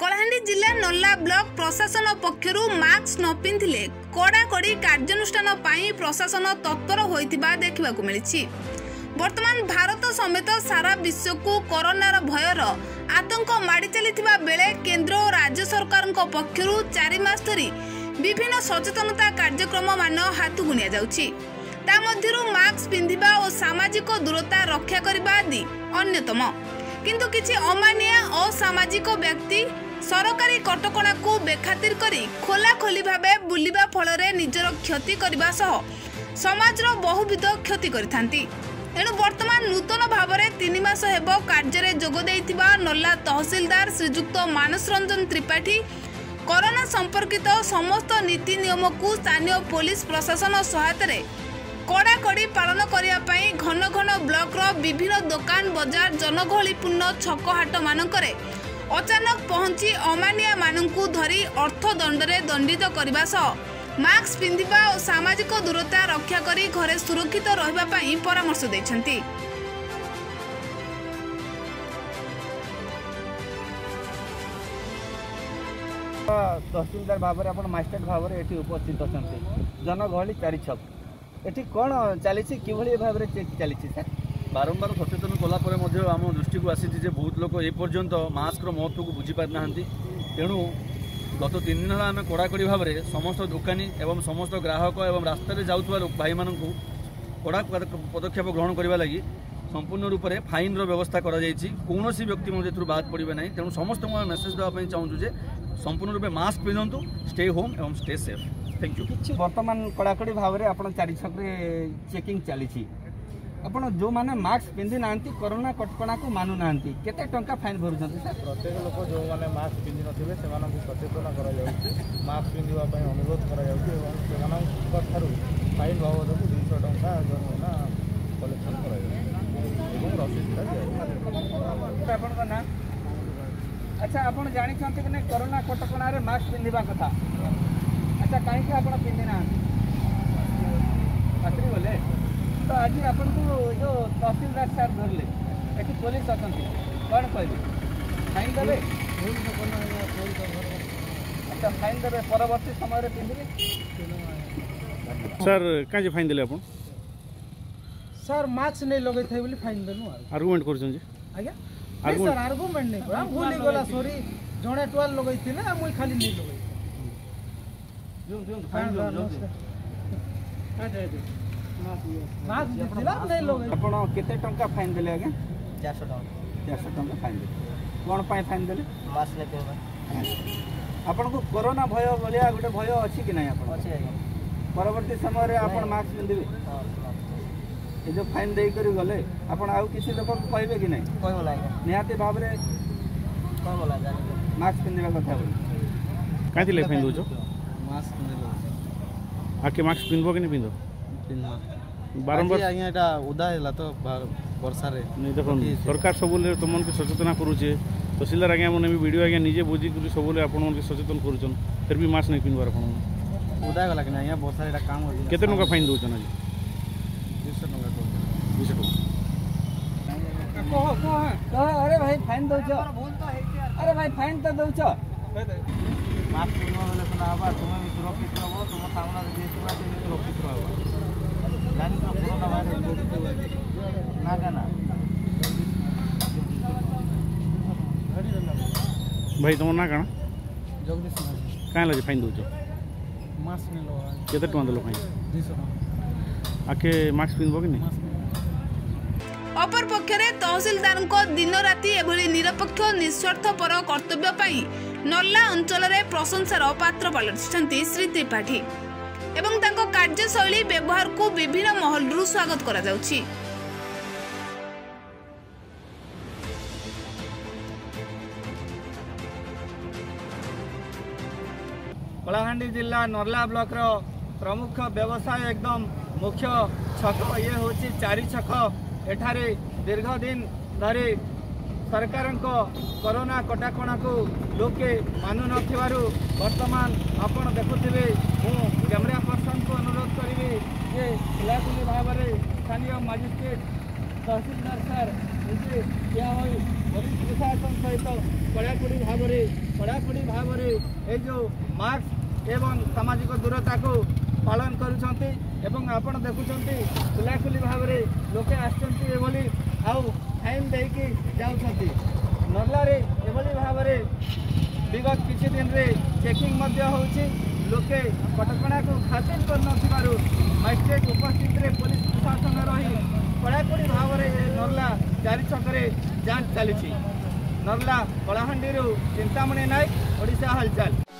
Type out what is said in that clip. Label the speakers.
Speaker 1: कलाहांडी जिला नल्ला ब्लॉक प्रशासन पक्षर मास्क न पिंधिले कड़ाकड़ी कार्यानुष्ठान पाई प्रशासन तत्पर होइतिबा देखिबाकु मिलिछि। वर्तमान भारत समेत सारा विश्व को कोरोनार भयर आतंक माड़ी चलिथिबा बेले केंद्र और राज्य सरकार पक्षर 4 मास धरी विभिन्न सचेतनता कार्यक्रम मान हाथ गुनिया जाउछि। ता मध्यरु मास्क पिंधिबा और सामाजिक दूरता रक्षा करबा आदि अन्यतम। किंतु किछि अमानिया असामाजिक व्यक्ति सरकारी कटकणा को बेखातिर करी खोला खोली भाबे बुलिबा फलरे निजर क्षति करबा सह समाजर बहुविध क्षति करिथांती। एणु वर्तमान नूतन भावरे 3 मास हेबो कार्य जोग देइथिबा नल्ला तहसीलदार श्रीजुक्त मानस रंजन त्रिपाठी कोरोना संपर्कित समस्त नीति नियम को स्थानीय पुलिस प्रशासन सहायता कड़ाकड़ी पालन करने घन घन ब्लॉक विभिन्न दुकान बजार जनगहलीपूर्ण छक हाट मानकरे अचानक पहुंची अमानिया मानंकु धरी अर्थदंड रे दंडित करने सह मास्क पिंधिबा और सामाजिक दूरता रक्षा करी घरे सुरक्षित रहिबा पई परामर्श दैछंती।
Speaker 2: तहसीलदार भाव में मास्टर भाव में ये उपस्थित अच्छा जनगहली 4 छक ये कौन चली कि भाव में चेक चली सर
Speaker 3: बारंबार सचेतन कलापर आम दृष्टि को आसी बहुत लोग एपर्यंत मास्क महत्व को बुझी पारि ना। तेणु गत 3 दिन है आम कड़ाकड़ी भाव में समस्त दुकानी एवं समस्त ग्राहक एवं रास्तार जाऊा भाई मान कड़ा पदक्षेप ग्रहण करने लगी संपूर्ण रूप से फाइन व्यवस्था कौन व्यक्ति बाद पड़े ना। तेणु समस्त मेसेज देवाई चाहूँ संपूर्ण रूप मास्क पिंधतु स्टे होम एवं स्टे सेफ। Thank you.
Speaker 2: वर्तमान कड़ाकड़ी भाव में आप 4 छक चेकिंग चली आपण जो मैंने मास्क पिंधि ना कोरोना कटकणा को मानु ना केते टंका फाइन भरुछन सर?
Speaker 4: प्रत्येक लोक जो मैंने मास्क पिंधि नथिबे सेमानकु सचेतन करा जाउछि, मास्क पिंधिबा पई अनुरोध करा जाउछि एवं सेमानक ठारू फाइन बाबदକୁ 200 टंका जरिमाना कलेक्शन करा जाउछि एवं रसीदटा दिया।
Speaker 2: आपण का नाम? अच्छा आपण जानि छथि कि कोरोना कटकणा रे मास्क पिंधिबा कथा। अच्छा काहे कि आपण पिंधि ना पात्री बोले तो आज आपन को जो तहसीलदार सर धरले एठी पुलिस अछंती कौन कहले फाइन देबे? अच्छा फाइन देबे परवर्ती समय रे पिंधिबे
Speaker 5: सर काजे फाइन देले आपन?
Speaker 6: सर मास्क नहीं लगै थे बोली फाइन देनु।
Speaker 5: आर्गुमेंट करछन जी
Speaker 6: आज्ञा नहीं सर आर्गुमेंट नहीं कर भूली गला सॉरी जणे 12 लगै थिले मुई खाली नहीं लगै
Speaker 2: जो फाइन लो
Speaker 6: आ दे दे मास्क दिला नहीं लगै।
Speaker 2: आपण केते टंका फाइन देले आज्ञा?
Speaker 4: 400 टंका
Speaker 2: 400 टंका फाइन देले कोन पाए फाइन देले?
Speaker 4: मास्क ले पिंधबा।
Speaker 2: आपण को कोरोना भय बोलिया गोटे भय अछि कि नहीं? आपण
Speaker 4: अछि आज्ञा
Speaker 2: परवर्ती समय रे आपण मास्क पिंधिबे?
Speaker 4: हां
Speaker 2: ये जो फाइन दे करी गले आपण आउ किसी लोक कहबे कि नहीं?
Speaker 4: कहबला आज्ञा
Speaker 2: निहाती भाव रे
Speaker 4: कहबला जानि
Speaker 2: मास्क पिंधिबा कथा बोल
Speaker 5: काहे दिले फाइन दोजो?
Speaker 4: मास्क पिंधलो
Speaker 5: आके मास्क पिनबो कि नहीं पिनबो?
Speaker 4: पिन्हा
Speaker 5: बारंबार
Speaker 4: आज्ञा एटा उदा हैला तो वर्षा रे
Speaker 5: नहीं देखो सरकार सबले तुमन के सचेतना करूचे तहसीलदार आज्ञा मन भी वीडियो आज्ञा निजे बुझी करी सबले आपन मन के सचेतन करूछन फिर भी मास्क नहीं पिनबार आपन
Speaker 4: उदा गला कि आज्ञा वर्षा रे काम हो
Speaker 5: केते टका फाइन दोछन आज?
Speaker 4: 200 टंका
Speaker 5: 200 टका
Speaker 2: कह अरे भाई फाइन दउछ? अरे भाई फाइन तो दउछ
Speaker 4: मास्क पिन्हा होले तो आबा तुम भी सुरक्षित रहबो तुम सामना रे जेतबा से सुरक्षित रहबो जानि तो कोरोना वायरस ना गाना
Speaker 5: भाई तुम ना काना
Speaker 6: जगदीश कुमार
Speaker 5: काहे लागे फाइन दोछ?
Speaker 6: मास्क नहीं लगा
Speaker 5: केते टका देलो फाइन?
Speaker 6: 200 टंका
Speaker 5: आके मास्क पिनबो कि नहीं?
Speaker 1: अपर पक्षरे तहसीलदार दिन राति एभली निरपेक्ष निस्वार्थपर कर्तव्य पाई नल्ला अंचल रे प्रशंसार पात्र पलटिछंती श्री त्रिपाठी एवं तांको कार्यशैली व्यवहार को विभिन्न महलरू स्वागत करा जाउछि।
Speaker 2: कलाहांडी जिला नर्ला ब्लॉक रो प्रमुख व्यवसाय एकदम मुख्य छक ये होची 4 छक एठारे दीर्घ दिन धरी सरकार कोरोना कटाकणा को लोके मानु नथिबारु वर्तमान आपण देखुथिबे मु कैमरा पर्सन को अनुरोध करिबी जे खुलाखुली भाव में स्थानीय मजिस्ट्रेट तहसीलदार सर निजे या पुलिस प्रशासन सहित कड़ाकड़ी भाव में कड़ाकड़ी भाव में जो मास्क एवं सामाजिक दूरता को पालन करुँच एवं आपण देखुंट खुलाखुली भाव में लोके आसली आउ फाइन देकी जाऊँच नर्लारे एभली भाव में विगत किछि दिन रे चेकिंग होउछि लोके कटकणा को खातिर कर मजिस्ट्रेट उपस्थित रे पुलिस प्रशासन रही कड़ाकड़ी भाव में नर्ला चारि छकरे जांच चली नर्ला कलाहांडी चिंतामणि नायक ओडिशा हलचल।